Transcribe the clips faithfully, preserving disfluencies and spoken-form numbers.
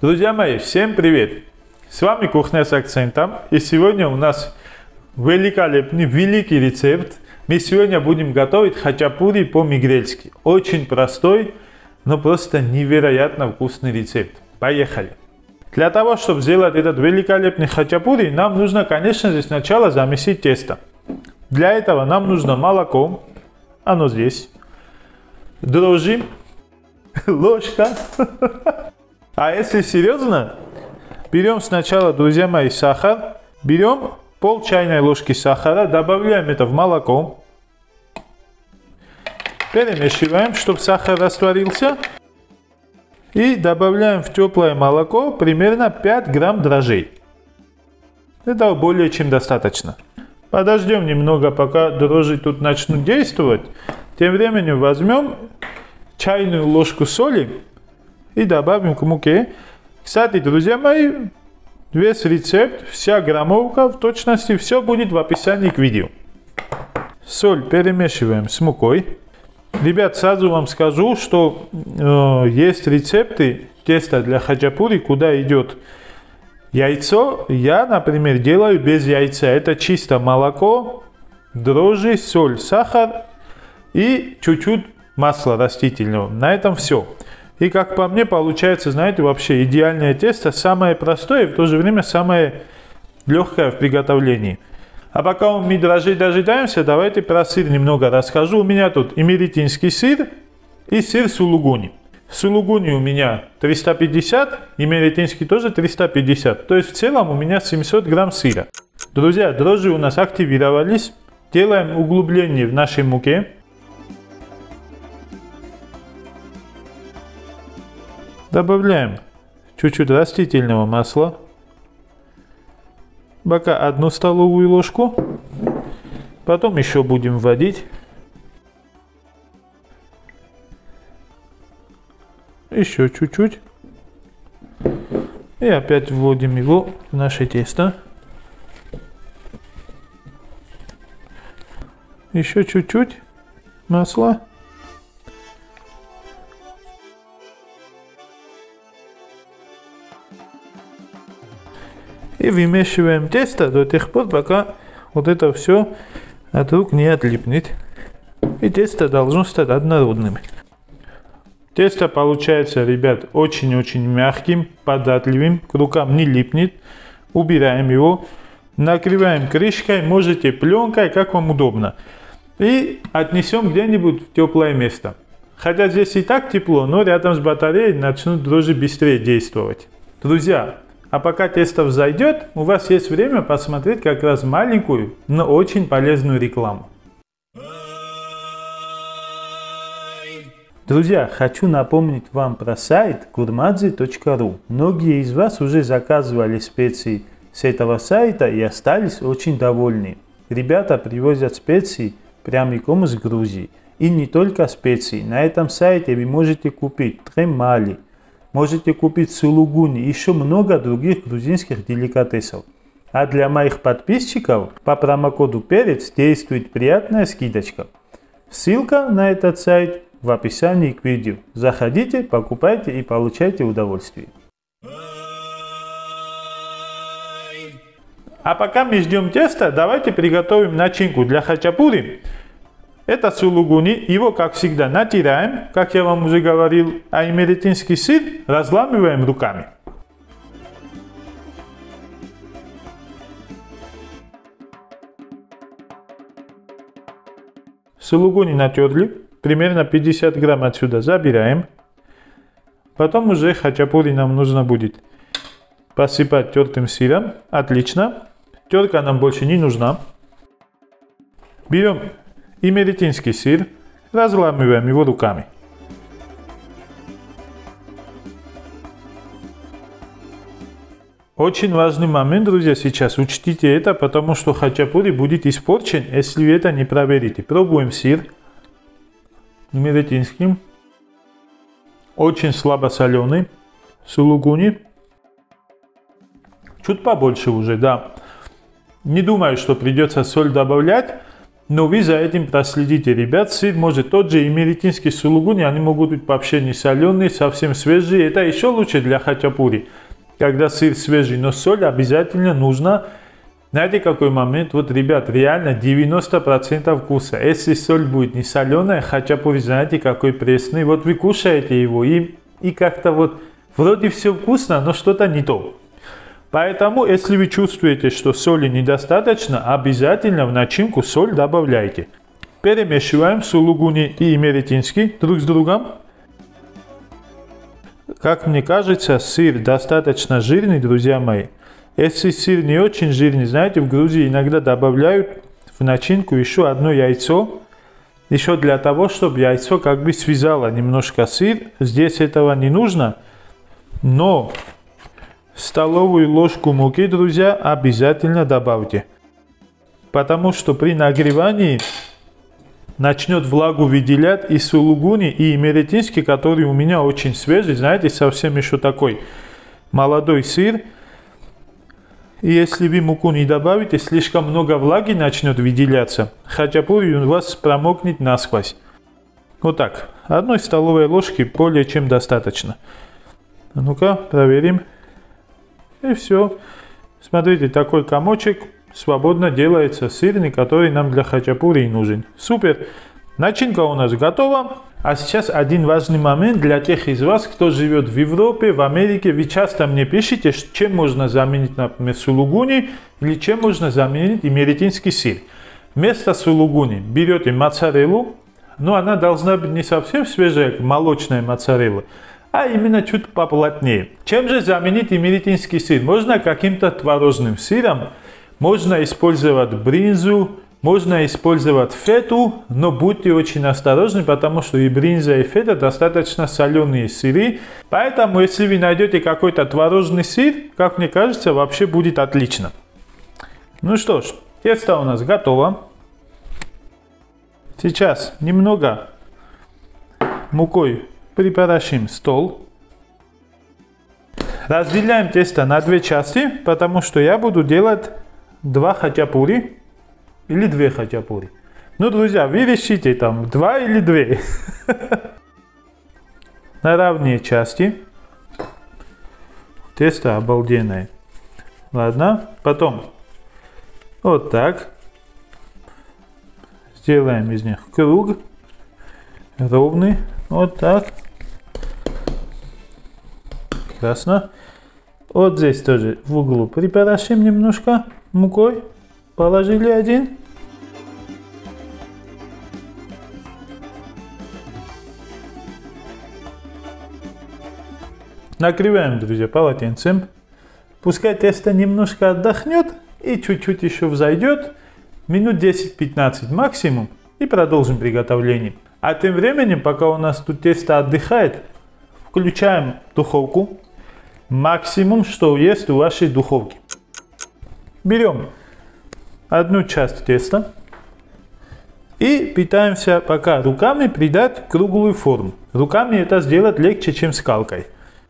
Друзья мои, всем привет! С вами Кухня с акцентом, и сегодня у нас великолепный, великий рецепт. Мы сегодня будем готовить хачапури по-мигрельски. Очень простой, но просто невероятно вкусный рецепт. Поехали! Для того, чтобы сделать этот великолепный хачапури, нам нужно, конечно же, сначала замесить тесто. Для этого нам нужно молоко, оно здесь, дрожжи, ложка. А если серьезно, берем сначала, друзья мои, сахар, берем пол чайной ложки сахара, добавляем это в молоко, перемешиваем, чтобы сахар растворился, и добавляем в теплое молоко примерно пять грамм дрожжей. Это более чем достаточно. Подождем немного, пока дрожжи тут начнут действовать. Тем временем возьмем чайную ложку соли и добавим к муке. Кстати, друзья мои, весь рецепт, вся граммовка, в точности все будет в описании к видео. Соль перемешиваем с мукой. Ребят, сразу вам скажу, что э, есть рецепты теста для хачапури, куда идет яйцо. Я, например, делаю без яйца. Это чисто молоко, дрожжи, соль, сахар и чуть-чуть масла растительного. На этом все. И как по мне, получается, знаете, вообще идеальное тесто, самое простое и в то же время самое легкое в приготовлении. А пока мы дрожжей дожидаемся, давайте про сыр немного расскажу. У меня тут имеретинский сыр и сыр сулугуни. Сулугуни у меня триста пятьдесят, имеретинский тоже триста пятьдесят. То есть в целом у меня семьсот грамм сыра. Друзья, дрожжи у нас активировались. Делаем углубление в нашей муке. Добавляем чуть-чуть растительного масла, пока одну столовую ложку, потом еще будем вводить, еще чуть-чуть, и опять вводим его в наше тесто, еще чуть-чуть масла. И вымешиваем тесто до тех пор, пока вот это все от рук не отлипнет. И тесто должно стать однородным. Тесто получается, ребят, очень-очень мягким, податливым, к рукам не липнет. Убираем его, накрываем крышкой, можете пленкой, как вам удобно. И отнесем где-нибудь в теплое место. Хотя здесь и так тепло, но рядом с батареей начнут дрожжи быстрее действовать. Друзья, а пока тесто взойдет, у вас есть время посмотреть как раз маленькую, но очень полезную рекламу. Друзья, хочу напомнить вам про сайт гурмадзе точка ру. Многие из вас уже заказывали специи с этого сайта и остались очень довольны. Ребята привозят специи прямиком из Грузии. И не только специи. На этом сайте вы можете купить тремали, можете купить сулугуни и еще много других грузинских деликатесов. А для моих подписчиков по промокоду перец действует приятная скидочка. Ссылка на этот сайт в описании к видео. Заходите, покупайте и получайте удовольствие. А пока мы ждем теста, давайте приготовим начинку для хачапури. Это сулугуни, его, как всегда, натираем, как я вам уже говорил, а имеретинский сыр разламываем руками. Сулугуни натерли, примерно пятьдесят грамм отсюда забираем. Потом уже хачапури нам нужно будет посыпать тертым сыром, отлично. Терка нам больше не нужна. Берем имеретинский сыр, разламываем его руками. Очень важный момент, друзья, сейчас учтите это, потому что хачапури будет испорчен, если вы это не проверите. Пробуем сыр имеретинский, очень слабо соленый, сулугуни, чуть побольше уже, да. Не думаю, что придется соль добавлять. но вы за этим проследите, ребят. Сыр может тот же эмеретинский сулугуни, они могут быть вообще не соленые, совсем свежие. Это еще лучше для хачапури, когда сыр свежий, но соль обязательно нужно. Знаете, какой момент? Вот, ребят, реально девяносто процентов вкуса. Если соль будет не соленая, хачапури, знаете, какой пресный. Вот вы кушаете его, и, и как-то вот вроде все вкусно, но что-то не то. Поэтому, если вы чувствуете, что соли недостаточно, обязательно в начинку соль добавляйте. Перемешиваем сулугуни и эмеретинский друг с другом. Как мне кажется, сыр достаточно жирный, друзья мои. Если сыр не очень жирный, знаете, в Грузии иногда добавляют в начинку еще одно яйцо. Еще для того, чтобы яйцо как бы связало немножко сыр. Здесь этого не нужно, но столовую ложку муки, друзья, обязательно добавьте. Потому что при нагревании начнет влагу выделять и сулугуни, и эмеретинский, который у меня очень свежий, знаете, совсем еще такой молодой сыр. И если вы муку не добавите, слишком много влаги начнет выделяться. Хачапури у вас промокнет насквозь. Вот так. Одной столовой ложки более чем достаточно. Ну-ка, проверим. И все. Смотрите, такой комочек свободно делается сырный, который нам для хачапури нужен. Супер. Начинка у нас готова. А сейчас один важный момент для тех из вас, кто живет в Европе, в Америке. Вы часто мне пишете, чем можно заменить, например, сулугуни или чем можно заменить эмеретинский сыр. Вместо сулугуни берете моцареллу, но она должна быть не совсем свежая, молочная моцарелла, а именно чуть поплотнее. Чем же заменить эмеретинский сыр? Можно каким-то творожным сыром, можно использовать бринзу, можно использовать фету, но будьте очень осторожны, потому что и бринза, и фета достаточно соленые сыры. Поэтому, если вы найдете какой-то творожный сыр, как мне кажется, вообще будет отлично. Ну что ж, тесто у нас готово. Сейчас немного мукой припорошим стол. Разделяем тесто на две части, потому что я буду делать два хачапури. Или две хачапури. Ну, друзья, вы решите там, два или две. На равные части. Тесто обалденное. Ладно, потом вот так. Сделаем из них круг. Ровный. Вот так. Прекрасно. Вот здесь тоже в углу припорошим немножко мукой. Положили один. Накрываем, друзья, полотенцем. Пускай тесто немножко отдохнет и чуть-чуть еще взойдет. Минут десять-пятнадцать максимум. И продолжим приготовление. А тем временем, пока у нас тут тесто отдыхает, включаем духовку. Максимум, что есть у вашей духовки. Берем одну часть теста и пытаемся пока руками придать круглую форму. Руками это сделать легче, чем скалкой.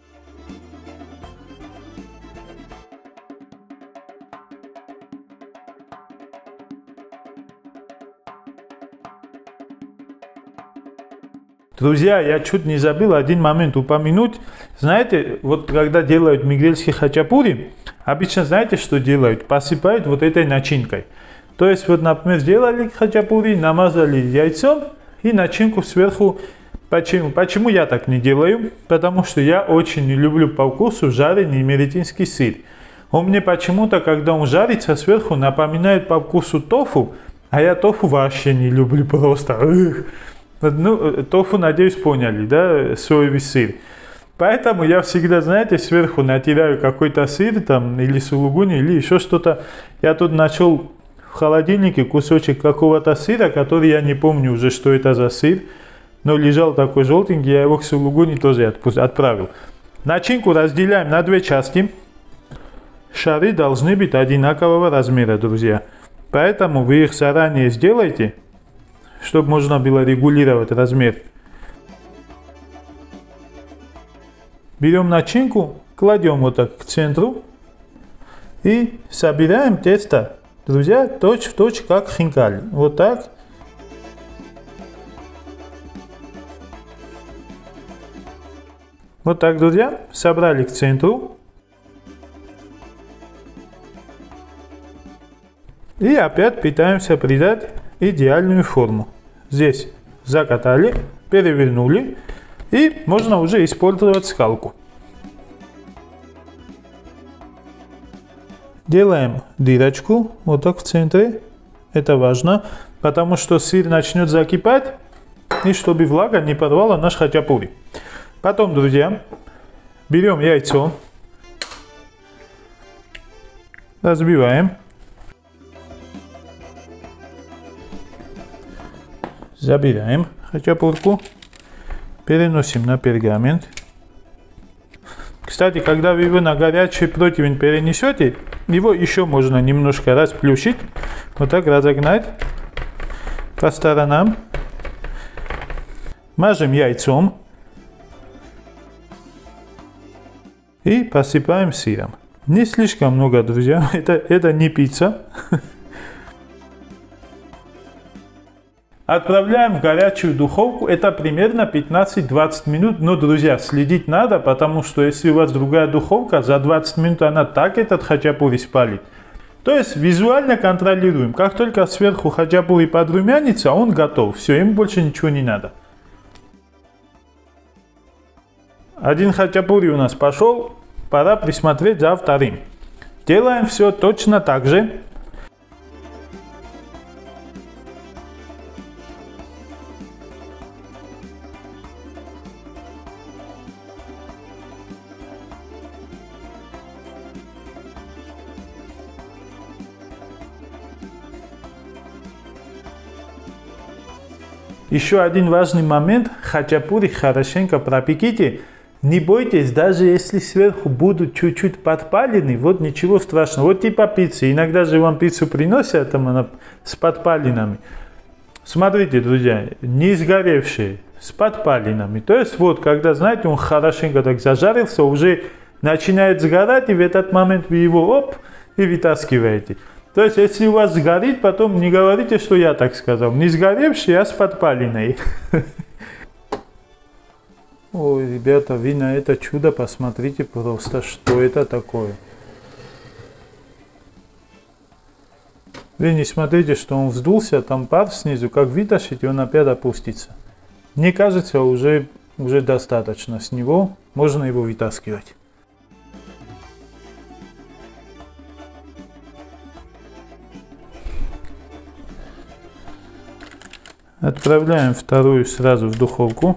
Друзья, я чуть не забыл один момент упомянуть. Знаете, вот когда делают мигрельский хачапури, обычно знаете, что делают? Посыпают вот этой начинкой. То есть, вот, например, сделали хачапури, намазали яйцом и начинку сверху. Почему? Почему я так не делаю? Потому что я очень не люблю по вкусу жареный эмеретинский сыр. Он мне почему-то, когда он жарится сверху, напоминает по вкусу тофу, а я тофу вообще не люблю просто. Ну, тофу, надеюсь, поняли, да, соевый сыр. Поэтому я всегда, знаете, сверху натираю какой-то сыр, там, или сулугуни, или еще что-то. Я тут нашел в холодильнике кусочек какого-то сыра, который я не помню уже, что это за сыр. Но лежал такой желтенький, я его к сулугуни тоже отправил. Начинку разделяем на две части. Шары должны быть одинакового размера, друзья. Поэтому вы их заранее сделайте, чтобы можно было регулировать размер. Берем начинку, кладем вот так к центру и собираем тесто друзья, точь-в-точь как хинкали. Вот так. Вот так, друзья, собрали к центру. И опять пытаемся придать идеальную форму. Здесь закатали, перевернули, и можно уже использовать скалку. Делаем дырочку вот так в центре. Это важно, потому что сыр начнет закипать, и чтобы влага не порвала наш хачапури. Потом, друзья, берем яйцо, разбиваем, забираем хачапурку, переносим на пергамент. Кстати, когда вы его на горячий противень перенесете, его еще можно немножко расплющить, вот так разогнать по сторонам. Мажем яйцом и посыпаем сыром. Не слишком много, друзья, это, это не пицца. Отправляем в горячую духовку, это примерно пятнадцать-двадцать минут, но, друзья, следить надо, потому что если у вас другая духовка, за двадцать минут она так этот хачапури спалит. То есть визуально контролируем, как только сверху хачапури подрумянится, он готов, все, им больше ничего не надо. Один хачапури у нас пошел, пора присмотреть за вторым. Делаем все точно так же. Еще один важный момент. Хачапури хорошенько пропеките. Не бойтесь, даже если сверху будут чуть-чуть подпалены, вот ничего страшного. Вот типа пиццы. Иногда же вам пиццу приносят там, она, с подпалинами. Смотрите, друзья, не сгоревшие, с подпалинами. То есть вот, когда, знаете, он хорошенько так зажарился, уже начинает сгорать, и в этот момент вы его оп, и вытаскиваете. То есть, если у вас сгорит, потом не говорите, что я так сказал. Не сгоревший, а с подпалиной. Ой, ребята, вы на это чудо посмотрите просто, что это такое. Вы не смотрите, что он вздулся, там пар снизу, как вытащить, и он опять опустится. Мне кажется, уже, уже достаточно с него, можно его вытаскивать. Отправляем вторую сразу в духовку.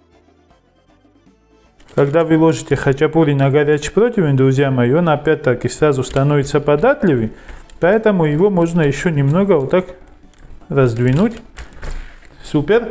Когда вы ложите хачапури на горячий противень, друзья мои, он опять-таки сразу становится податливый, поэтому его можно еще немного вот так раздвинуть. Супер!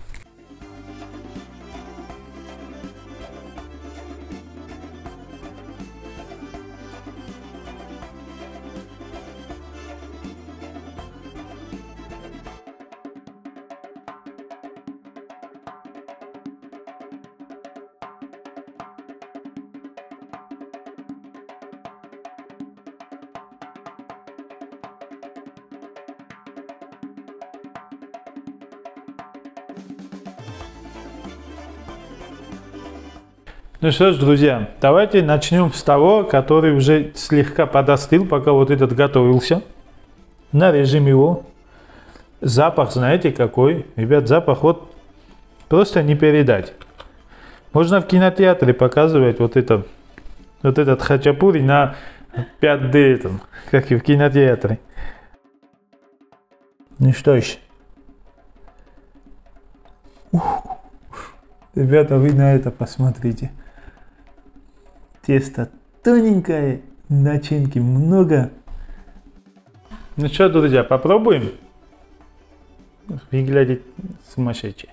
Ну что ж, друзья, давайте начнем с того, который уже слегка подостыл, пока вот этот готовился. Нарежем его. Запах, знаете какой? Ребят, запах вот просто не передать. Можно в кинотеатре показывать вот, это, вот этот хачапури на пять дэ, там, как и в кинотеатре. Ну что ж. Ух. Ребята, вы на это посмотрите. Тесто тоненькое, начинки много. Ну что, друзья, попробуем? Выглядит сумасшедше.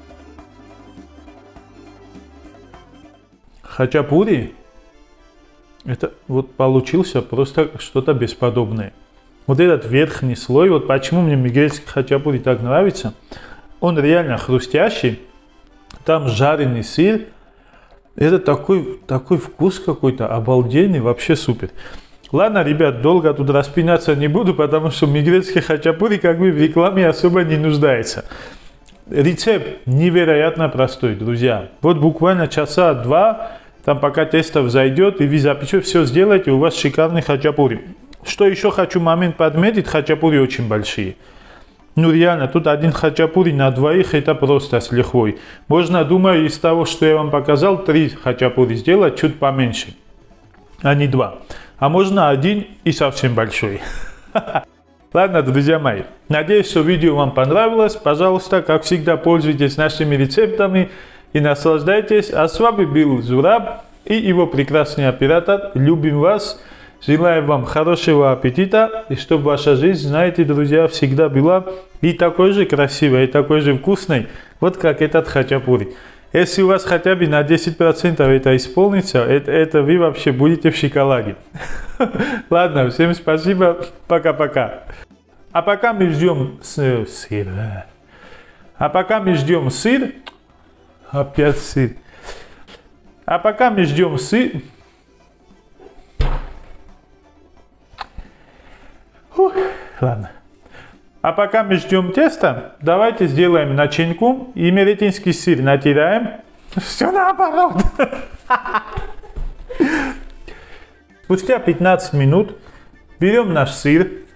Хачапури, это вот получился просто что-то бесподобное. Вот этот верхний слой, вот почему мне мигрельский хачапури так нравится, он реально хрустящий, там жареный сыр. Это такой, такой вкус какой-то обалденный, вообще супер. Ладно, ребят, долго тут распинаться не буду, потому что мигрецкий хачапури как бы в рекламе особо не нуждается. Рецепт невероятно простой, друзья. Вот буквально часа два, там пока тесто взойдет, и вы запечете, все сделаете, у вас шикарный хачапури. Что еще хочу момент подметить, хачапури очень большие. Ну реально, тут один хачапури на двоих, это просто с лихвой. Можно, думаю, из того, что я вам показал, три хачапури сделать чуть поменьше, а не два. А можно один и совсем большой. Ладно, друзья мои, надеюсь, что видео вам понравилось. Пожалуйста, как всегда, пользуйтесь нашими рецептами и наслаждайтесь. А с вами был Зураб и его прекрасный оператор. Любим вас. Желаю вам хорошего аппетита, и чтобы ваша жизнь, знаете, друзья, всегда была и такой же красивой, и такой же вкусной, вот как этот хачапури. Если у вас хотя бы на десять процентов это исполнится, это, это вы вообще будете в шоколаде. Ладно, всем спасибо, пока-пока. А пока мы ждем сыр. А пока мы ждем сыр. Опять сыр. А пока мы ждем сыр. Фух, ладно. А пока мы ждем теста, давайте сделаем начинку. И меретинский сыр натираем. Все наоборот. Спустя пятнадцать минут берем наш сыр.